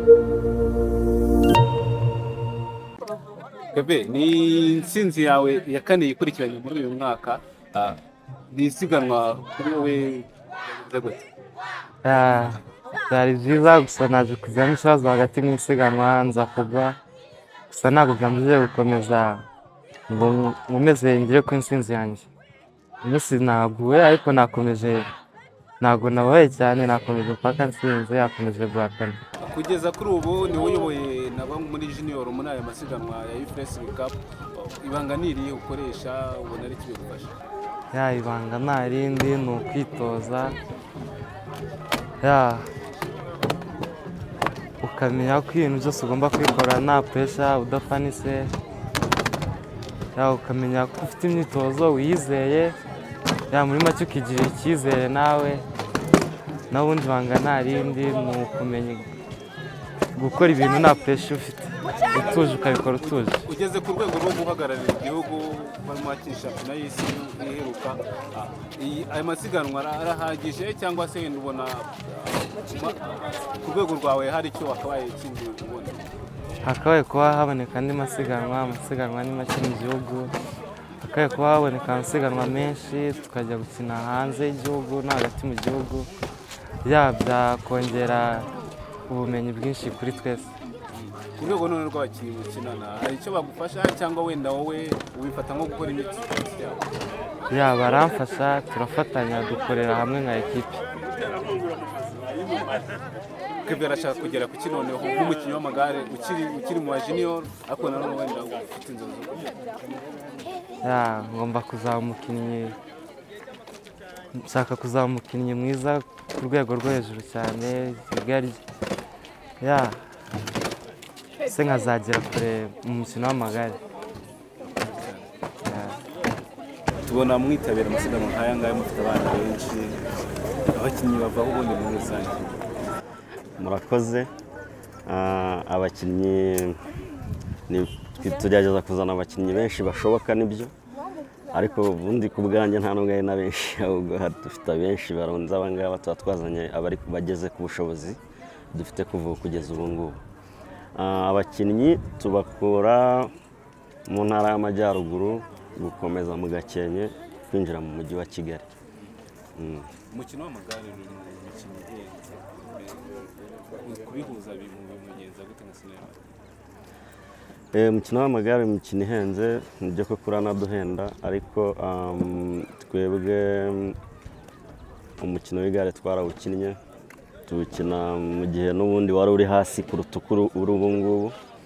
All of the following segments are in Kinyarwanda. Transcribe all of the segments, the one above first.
Keve, ni intsinzi yawe ya kane ikurikiranye muri uyu mwaka, ni isiganwa kuri wowe bimeze gute? Byari byiza gusa naje kuzamo ikibazo hagati mu isiganwa nza kugwa, gusa ntabwo byambujije gukomeza ngo nkomeze ngere ku intsinzi yanjye. Umunsi naguye ariko nakomeje, ntabwo nabaye cyane, nakomeje mpaka nsinze, yakomeje guhatana. Kugeza kuri ubu ni wowe uyoboye nabo muri junior muri aya masiganwa ya Youth Cup. Ibanga ni irihe ukoresha, ubona ari iki bigufasha? Ibanga nta rindi, ni ukwitoza, ukamenya ko ibintu byose ugomba kubikora nta pressure, udafanise, ukamenya ko ufite imyitozo wiyizeye, muri make ukigirira icyizere nawe. N'ubundi banga nta rindi, ni ukumenya gukora ibintu nta pressure ufite, utuje ukabikora utuje. Ugeze ku rwego rwo guhagararira igihugu barimo bakina shampiyona y'isi iheruka, aya masiganwa arahagije cyangwa se ubona ku rwego rwawe hari icyo wakabaye ikindi ubona? Hakabaye kuba haboneka andi amasiganwa ni make mu gihugu, hakabaye kuba haboneka amasiganwa menshi tukajya gukina hanze y'igihugu no hagati mu gihugu, byakongera ubumenyi bwinshi kuri twese. Ku rwego none rw'abakinnyi mukinana, hari icyo bagufasha cyangwa wenda wowe ubifata nko gukora imyitozo yawe? Baramfasha, turafatanya, dukorera hamwe nka ekipe. Keve arashaka kugera ku kinoneho nk'umukinnyi w'amagare ukiri mu junior, ariko nanone wenda ufite inzozi zo kugera. Ngomba kuzaba umukinnyi, nshaka kuzaba umukinnyi mwiza ku rwego rwo hejuru cyane, Kigali, se nkazagera kure mu mukino w'amagare. Tubona mwitabira amasiganwa nk'aya ngaya mufite abana benshi, abakinnyi bavaho ubundi muri rusange? Murakoze. Abakinnyi tugerageza kuzana abakinnyi benshi bashoboka, nibyo, ariko ubundi ku bwanjye nta nubwo ari na benshi, ahubwo dufite abenshi baronze aba ngaba tuba twazanye abari bageze ku bushobozi dufite kuva kugeza ubu ngubu. Abakinnyi tubakura mu ntara y'Amajyaruguru gukomeza mu Gakenke kwinjira mu mujyi wa Kigali. Umukino w'amagare ni umukino uhenze, kubihuza bimumenyereza gute na sinema? Umukino w'amagare ni umukino ihenze, nibyo ko kuranaduhenda, ariko twebwe umukino w'igare twarawukinnye, tuwukina mu gihe n'ubundi wari uri hasi kuruta uko uri ubu ngubu.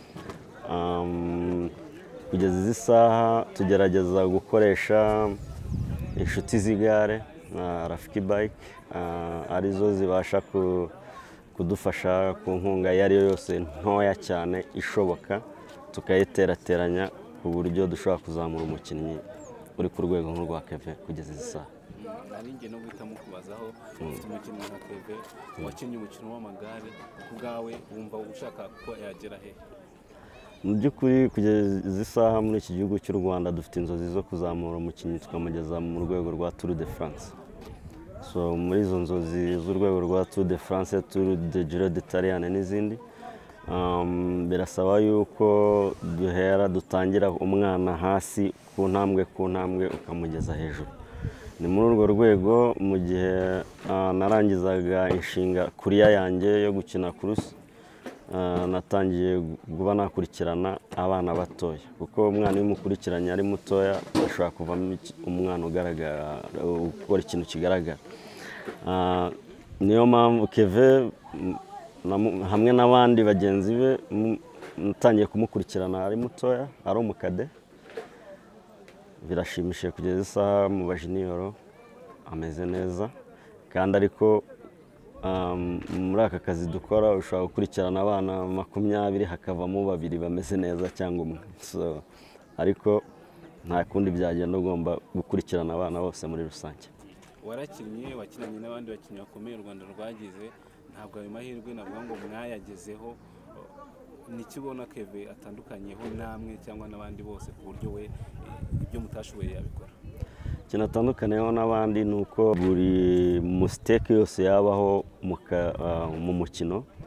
Kugeza izi saha tugerageza gukoresha inshuti z'igare nka Rafiki Bike, arizo zibasha kudufasha ku nkunga iyo ari yo yose ntoya cyane ishoboka, tukayiterateranya ku buryo dushobora kuzamura umukinnyi uri ku rwego nk'urwa Keve kugeza izi saha. Narinjye no guhitamo kubazaho, ufite umukinnyi nka Keve wakinnye umukino w'amagare, ku bwawe wumva ushaka ko yagera he? Mu by'ukuri kugeza izi saha muri iki gihugu cy'u Rwanda dufite inzozi zo kuzamura umukinnyi tukamugeza mu rwego rwa Tour de France. So muri izo nzozi z'urwego rwa Tour de France, Tour de Giro d'Italia n'izindi, birasaba yuko dutangira umwana hasi ku ntambwe ukamugeza hejuru. Ni muri urwo rwego mu gihe narangizaga inshinga kuriya yanjye yo gukina kurusi, natangiye kuba nakurikirana abana batoya, kuko umwana iyo umukurikiranye ari mutoya ashobora kuvamo umwana ugaragara, ukora ikintu kigaragara. Niyo mpamvu Keve hamwe n'abandi bagenzi be natangiye kumukurikirana ari mutoya, ari umukade. Birashimishije kugeza isaha mu bajiniyoro ameze neza, kandi ariko muri aka kazi dukora ushobora gukurikirana abana 20 hakavamo 2 bameze neza cyangwa umwe, ariko nta kundi byagenda, ugomba gukurikirana abana bose muri rusange. Warakinnye, wakinanye n'abandi bakinnyi bakomeye u Rwanda rwagize, ntabwo ayo mahirwe navuga ngo mwayagezeho, nikibona Keve atandukanyeho namwe cyangwa n'abandi bose ku buryo we ibyo mutashoboye yabikora? Kinatandukaniyeho n'abandi ni uko buri mistake yose yabaho mu mukino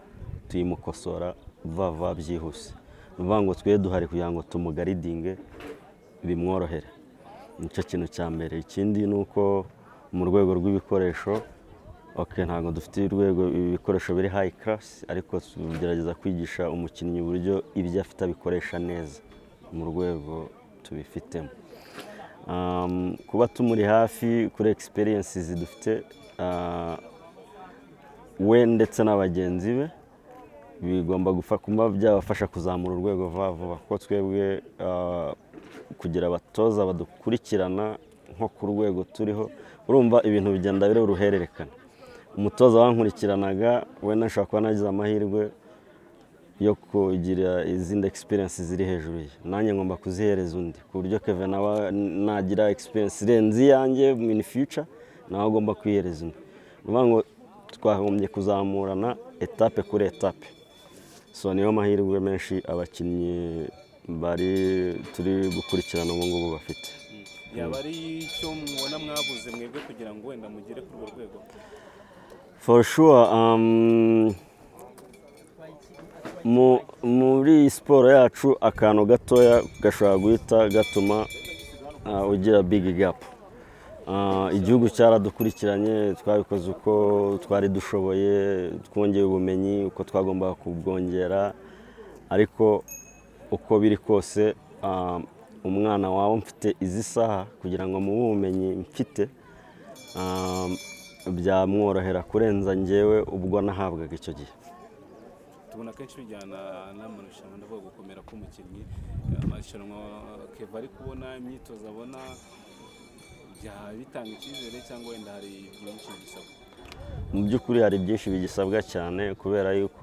tuyimukosora vuba byihuse. Ni ukuvuga ngo twe duhari kugira ngo tumugaridinge bimworohere, nicyo kintu cya mbere. Ikindi ni uko mu rwego rw'ibikoresho ntabwo dufite ibikoresho biri high class, ariko tugerageza kwigisha umukinnyi uburyo ibyo afite abikoresha neza mu rwego tubifitemo. Kuba tumuri hafi kuri experiences dufite we ndetse n'abagenzi be bigomba kuba byabafasha kuzamura urwego vuba, kuko twebwe kugira abatoza badukurikirana nko ku rwego turiho, urumva ibintu bigenda biri uruhererekane. Umutoza wankurikiranaga wenda nshobora kuba nagize amahirwe yo kugira izindi experience ziri hejuru ye, nanjye ngomba kuzihereza undi, ku buryo Kevin nawe nagira experience irenze iyanjye in future nawe agomba kwihereza undi. Ni ukuvuga ngo twagombye kuzamurana etape kuri etape. So niyo mahirwe menshi abakinnyi turi gukurikirana ubu ngubu bafite. Yaba ari icyo mubona mwabuze mwebwe kugira ngo wenda mugere kuri urwo rwego? For sure, muri siporo yacu akantu gatoya gashobora guhita gatuma ugira big gap. Igihugu cyaradukurikiranye, twabikoze uko twari dushoboye, twongeye ubumenyi uko twagombaga kubwongera, ariko uko biri kose umwana wawe mfite izi saha kugira ngo mu bumenyi mfite byamworohera kurenza njyewe ubwo nahabwaga icyo gihe. Tubona kenshi bijyana n'amarushanwa, ndavuga gukomera k'umukinnyi. Amarushanwa Kevin ari kubona, imyitozo abona, bitanga icyizere cyangwa wenda hari byinshi bigisabwa? Mu by'ukuri hari byinshi bigisabwa cyane, kubera yuko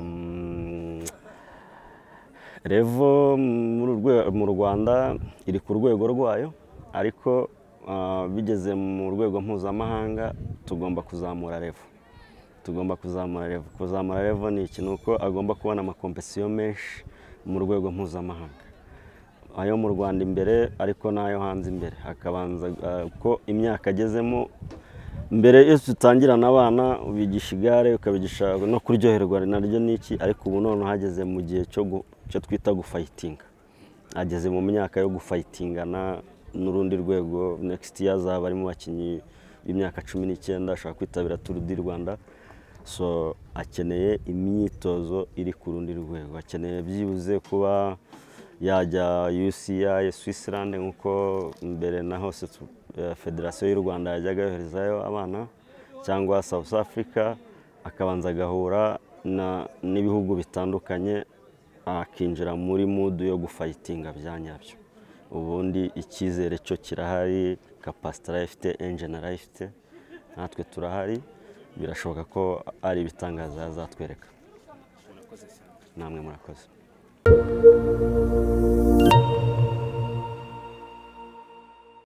Revo mu Rwanda iri ku rwego rwayo, ariko bigeze mu rwego mpuzamahanga tugomba kuzamura Revo. Kuzamura Revo ni ikintu uko agomba kubona amakompetisiyo menshi mu rwego mpuzamahanga, ayo mu Rwanda imbere ariko n'ayo hanze imbere. Hakabanza ko imyaka agezemo, mbere iyo tutangirana abana ubigisha igare, ukabigisha no kuryoherwa naryo n'iki, ariko ubu none hageze mu gihe cyo twita gufayitinga. Ageze mu myaka yo gufayitingana n'urundi rwego. Next year azaba ari mu bakinnyi b'imyaka 19 ashaka kwitabira Tour du Rwanda. So akeneye imyitozo iri ku rundi rwego, akeneye byibuze kuba yajya UCI Switzerland nk'uko mbere na hose Federasiyo y'u Rwanda yajyaga yoherezayo abana, cyangwa South Africa, akabanza agahura n'ibihugu bitandukanye, akinjira muri mood yo gufayitinga bya nyabyo. Ubundi icyizere cyo kirahari, capacity arayifite, engine arayifite, natwe turahari, birashoboka ko ari ibitangaza azatwereka. Namwe murakoze.